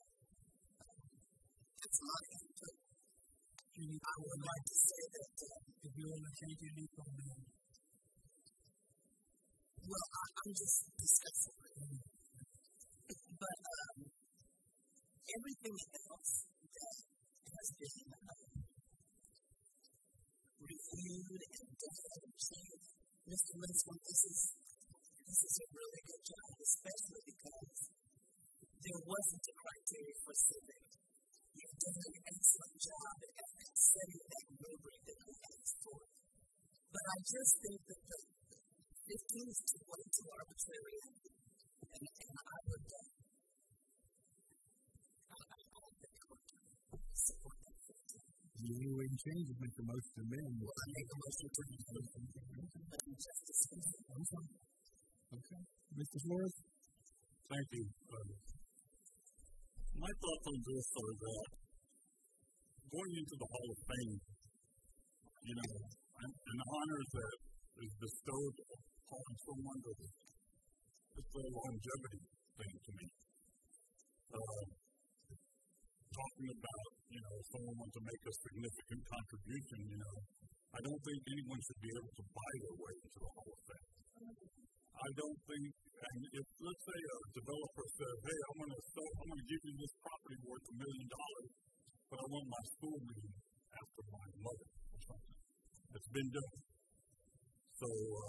it's not input. I would like to say that if you want to change it, you can. Well, I'm just discussing it. But everything else that has been reviewed and done, Mr. Linsworth, this is a really good job, especially because there wasn't a criteria for civic. You've done an excellent job at setting that rubric that we asked for. But I just think that the 15 is way too arbitrary, and I would think I would support that 15. You wouldn't change it, make a motion to amend. Well, I make a motion to amend. Okay. Mr. Flores? Thank you. My thoughts on this are that going into the Hall of Fame, an honor that is bestowed upon someone that it's a longevity thing to me. Talking about, someone wants to make a significant contribution, I don't think anyone should be able to buy their way into the Hall of Fame. I don't think, and if, let's say, a developer says, hey, I'm going to give you this property worth $1 million, but I want my school named after my mother or something. It's been done. So,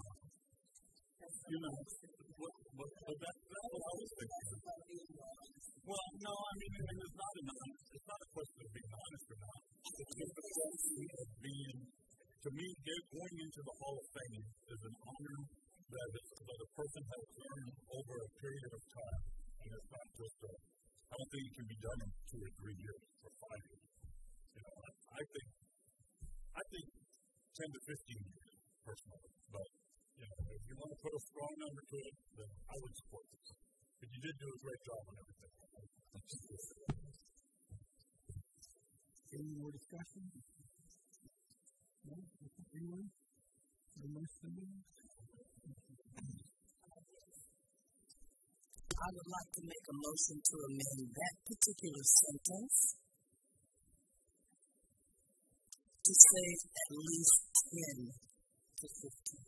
but that's what I was thinking. Well, no, it's not a question of being honest or not. It's just a question of being, to me, going into the Hall of Fame is an honor that a person has earned over a period of time. And it's not just I don't think it can be done in 2 or 3 years or 5 years. I think 10 to 15 years, personally. But, if you want to put a strong number to it, then I would support this. But you did do a great job on everything. Any more discussion? No? Anyone? No motion? I would like to make a motion to amend that particular sentence to say at least 10 to 15.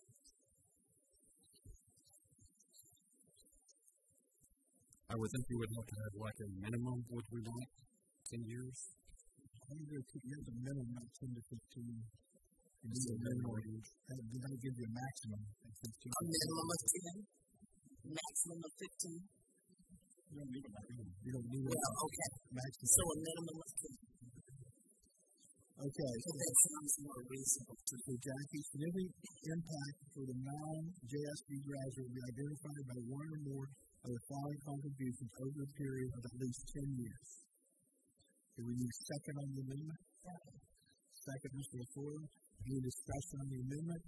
I would think you would have to have like a minimum, would we not? 10 years? I think there's 2 years of minimum, not 10 to 15. It's a minimum. That gives you a maximum of 15. A minimum of 10? Maximum of 15? You don't need a maximum. You don't need a maximum. So a minimum of 10. Okay. So that sounds more reasonable to me. Jackie, significant impact for the non-JSB graduate will be identified by one or more of the following contributions over a period of at least 10 years. Do we need a second on the amendment? Second, Mr. LaFleur. Any discussion on the amendment?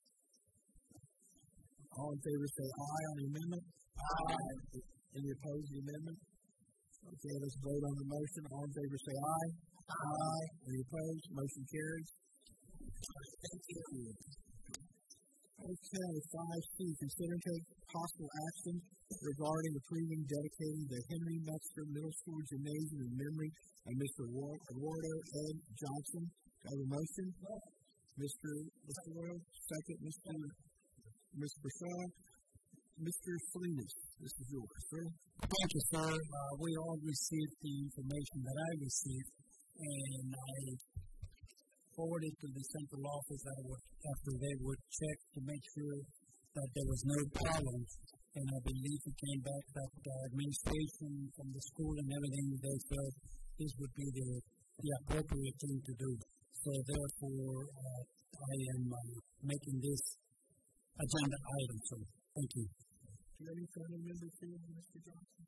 All in favor say aye on the amendment. Aye. Any opposed to the amendment? Okay, let's vote on the motion. All in favor say aye. Aye. Any opposed? Motion carries. Thank you. Okay, 5C, consider and take possible action regarding approving dedicating the Henry Metzger Middle School Gymnasium in memory of Mr. Eduardo Ed Johnson. Do I have a motion? Mr. LaFleur, second, Mr. Broussard. Mr. Salinas, this is yours, sir. Thank you, sir. We all received the information that I received, and I forwarded to the central office after they would check to make sure that there was no problem. And I believe it came back that the administration from the school and everything, they felt this would be the appropriate thing to do. So therefore, I am making this agenda item. So thank you. Do you have any further members here, Mr. Johnson?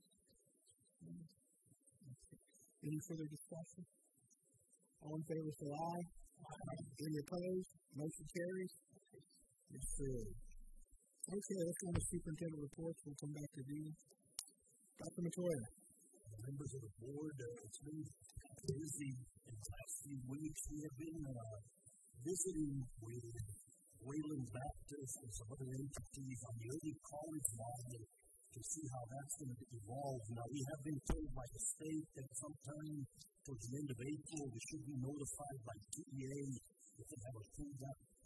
Any further discussion? All in favor say aye. Aye. Any opposed? Motion carries. Yes, sir. Okay, let's go on to superintendent reports. We'll come back to you. Dr. Matoya. Members of the board, it's been busy in the last few weeks. We have been visiting with Wayland Baptist and some other entities on the early college line to see how that's going to evolve. Now, we have been told by the state that sometime towards the end of April, we should be notified by TEA if they have approved that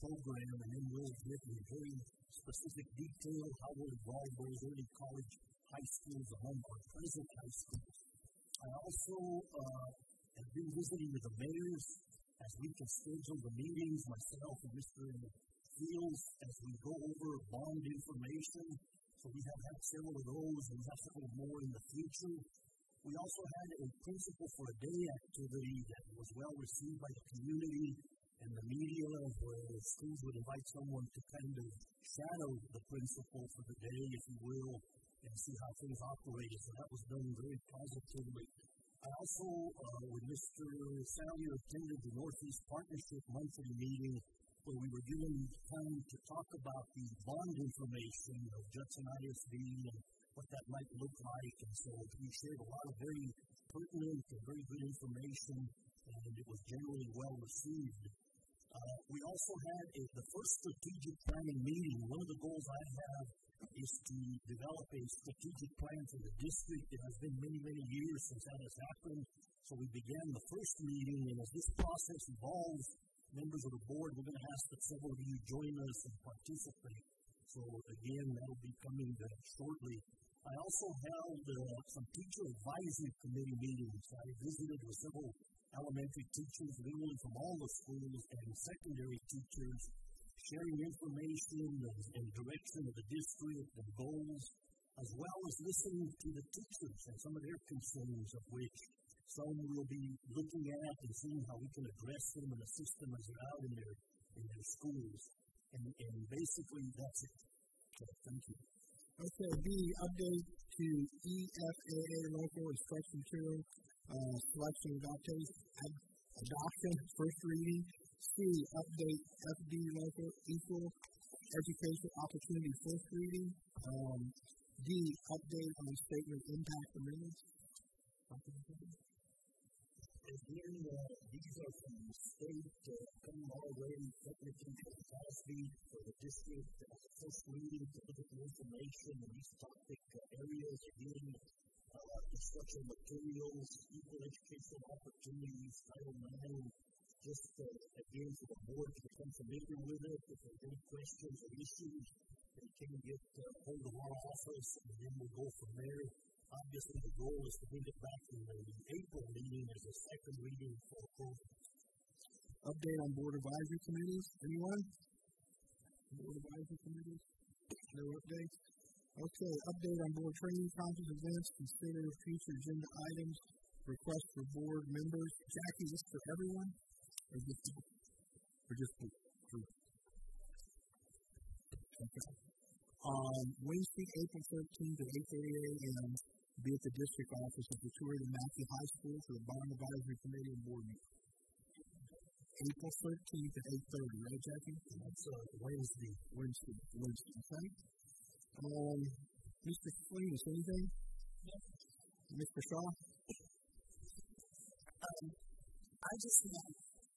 program, and then we'll get in very specific detail how we'll involve those early college high schools among our present high schools. I also have been visiting with the mayors as we can schedule the meetings, myself and Mr. Fields, as we go over bond information. So we have had several of those, and we have several more in the future. We also had a Principal for a Day activity that was well received by the community and the media, where schools would invite someone to kind of shadow the principal for the day, if you will, and see how things operated. So that was done very positively. I also, with Mr. Salyer, attended the Northeast Partnership monthly meeting where we were given time to talk about the bond information of Judson ISD and what that might look like. And so we shared a lot of very pertinent and very good information, and it was generally well received. We also had the first strategic planning meeting. One of the goals I have is to develop a strategic plan for the district. It has been many, many years since that has happened. So we began the first meeting, and as this process evolves, members of the board, we're going to ask that several of you join us and participate. So again, that'll be coming shortly. I also held some teacher advisory committee meetings. I visited with several elementary teachers, literally from all the schools, and secondary teachers, sharing information and direction of the district and goals, as well as listening to the teachers and some of their concerns, of which some will be looking at and seeing how we can address them and assist them as they're out in their schools. And basically, that's it. So, thank you. Okay, B, update to EFAA local instruction material, selection adoption, first reading. C, update FD local equal education opportunity, first reading. D, update on statement impact amendments. Again, these are from the state coming our way, technically from the CASB for the district. First reading, typical information in these topic areas. Again, instructional materials, equal educational opportunities, Title IX. Just again for the board to become familiar with it. If there's any questions or issues, they can get hold of our office, and then we'll go from there. Obviously, the goal is to bring it back in the April meeting as a second reading for approval. Update on board advisory committees. Anyone? Board advisory committees? No updates? Okay, update on board training, conference events, consider future agenda items, request for board members. Jackie, is this for everyone? Or just for okay. Wednesday, April 13th at 8:30 a.m. Be at the district office at the Victoria Mackey High School for the Bond Advisory Committee and Board meeting. April 13th at 8:30, right, Jackie? That's Wednesday. Okay. Mr. Salinas, anything? Yes. Mr. Shaw? I just know.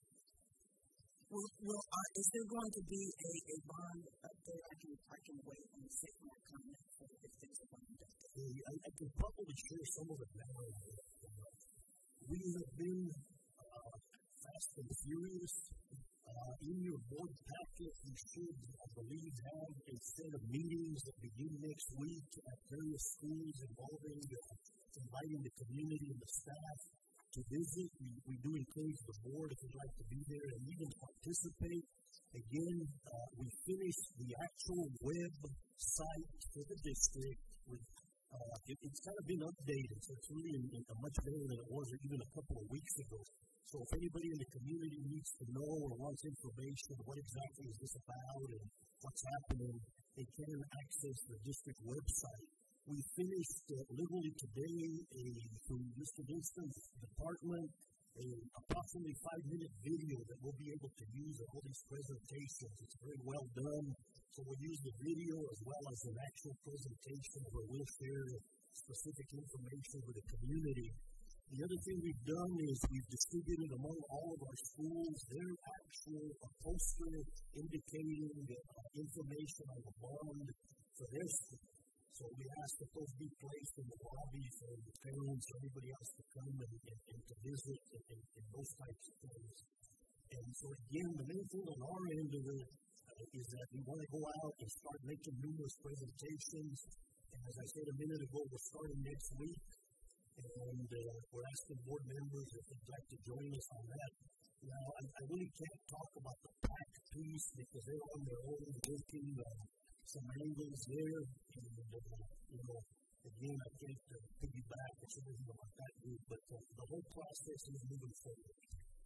Is there going to be a bond up there? I can wait and save my comment for if there's a bond up there. I can probably share some of it now. We have been fast and furious. In your board packet, you should, I believe, have a set of meetings that begin next week at various schools involving inviting the community and the staff to visit. We do encourage the board, if you'd like to be there and even participate. Again, we finished the actual web site for the district. It's kind of been updated, so it's really much better than it was even a couple of weeks ago. So if anybody in the community needs to know or wants information, what exactly is this about and what's happening, they can access the district website. We finished literally today through Mr. Winston's department approximately 5-minute video that we'll be able to use in all these presentations. It's very well done. So we'll use the video as well as an actual presentation where we'll share specific information with the community. The other thing we've done is we've distributed among all of our schools their actual poster indicating information on the bond for their school. So we ask that those be placed in the lobby for the parents or anybody else to come and to visit and those types of things. And so again, the main thing on our end of it is that we want to go out and start making numerous presentations. And as I said a minute ago, we're starting next week. And we're asking board members if they'd like to join us on that. Now, I really can't talk about the PAC piece because they're on their own working some angles there. And, again, I can't piggyback or something about that group, but the whole process is moving forward.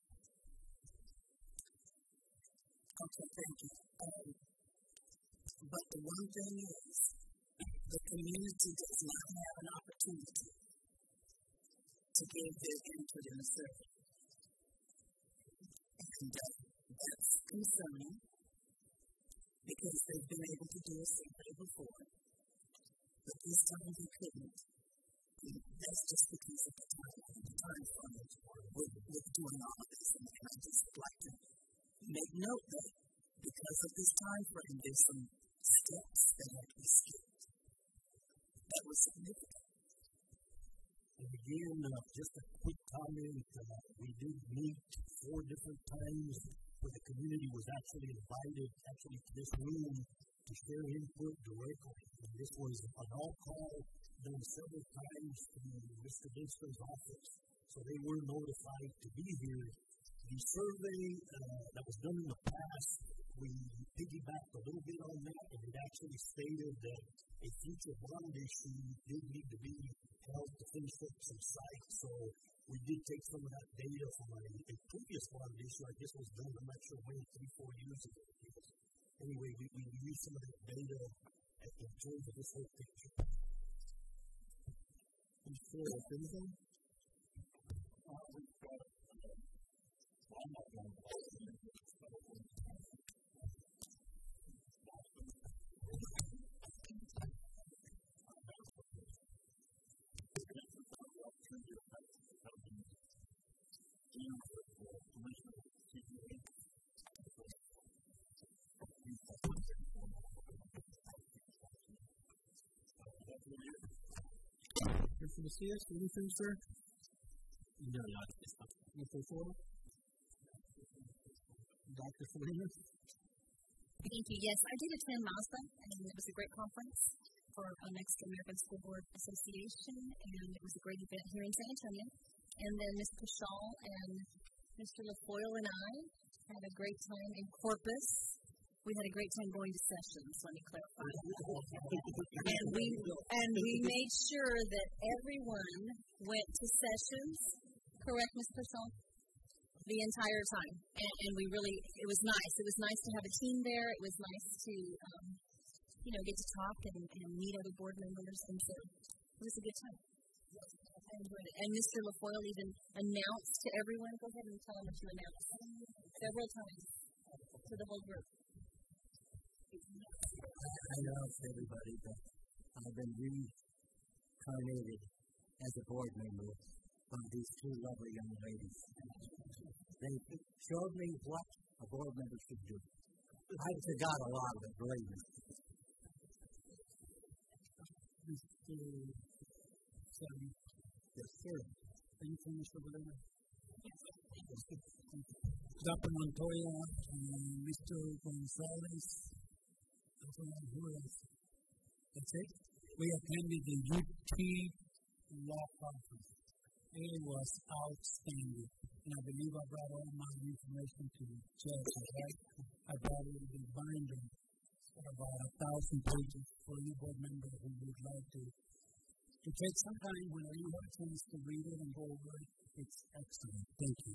Okay, thank you. But the one thing is, the community does not have an opportunity to give their input in the survey. And that's concerning because they've been able to do a survey before, but this time they couldn't. That's just because of the time frame with doing all of this. And I'd just like to make note that because of this time frame, there's some steps that have to be skipped. That was significant. And again, just a quick comment, we did meet 4 different times where the community was actually invited to this room to share input directly. And this was an all-call done several times through Mr. Dixon's office. So they were notified to be here. The survey that was done in the past, we piggybacked a little bit on that, and it actually stated that a future bond issue did need to be held to finish up some sites. So we did take some of that data from a previous bond issue. I guess it was done, I'm not sure when, 3-4 years ago. Anyway, we used some of that data in terms of this whole picture. Anything? Mr. Macias, anything, sir? No, not at this time. Mr. Ford? Dr. Salinas? Thank you. Yes, I did attend MASA, and it was a great conference for Next American School Board Association, and it was a great event here in San Antonio. And then Ms. Pashal and Mr. LaFoyle and I had a great time in Corpus. We had a great time going to sessions, let me clarify. and we made sure that everyone went to sessions, correct, Ms. Pashal? The entire time. And we really, it was nice. It was nice to have a team there. It was nice to, get to talk and meet other board members. And so it was a good time. I enjoyed it. And Mr. LaFoyle even announced to everyone, go ahead and tell them what you announced several times to the whole group. I know everybody that I've been reincarnated as a board member by these 2 lovely young ladies. They showed me what a board member should do. I forgot a lot of it, believe me. Mr. Sammy. Yes, sir. Anything, Mr. Valena? Dr. Montoya and Mr. Gonzalez. Who else? That's it. We attended the UT Law Conference. It was outstanding. And I believe I brought all my information to Judson, right? I brought it in the binder of about 1,000 pages for any board member who would like to take some time whenever you have a chance to read it and go over it. It's excellent. Thank you.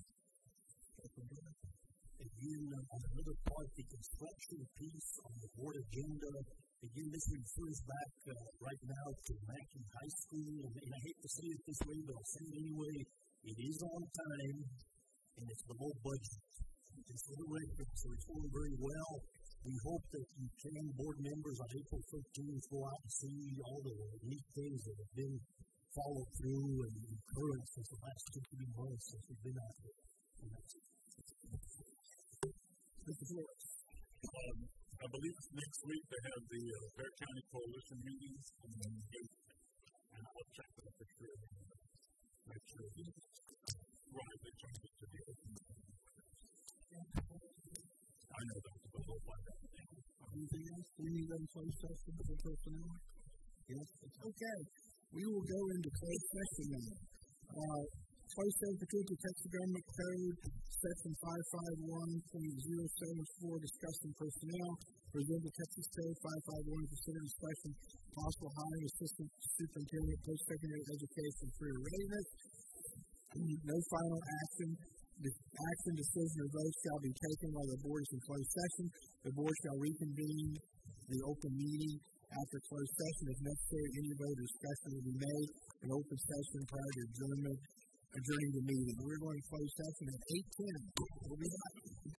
Again, on another part, the construction piece on the board agenda, again, this refers back right now to Mackey High School, and I hate to say it this way, but I'll say it anyway. It is on time, and it's below budget. Just for the record, so it's going very well. We hope that you can, board members, on April 13th, go out and see all the neat things that have been followed through and encouraged since the last 2-3 months since we've been out there. I believe next week they have the Bear County Coalition meetings, and I'll check that for sure. Make sure. Right, they check it today. know that, but we'll find out. Anything else? Do we need that in closed session for personnel? Yes? Okay. We will go into closed session now. Closed session pursuant to Texas Government Code, Section 551.074, discussing personnel. Presented to Texas Code 551, consider discussion possible hiring assistant superintendent, post-secondary education, career readiness. No final action. The action, decision, or vote shall be taken while the board is in closed session. The board shall reconvene the open meeting after closed session. If necessary, any vote or discussion will be made in open session prior to adjourning the meeting. We're going to close session at 8:10. We'll be back.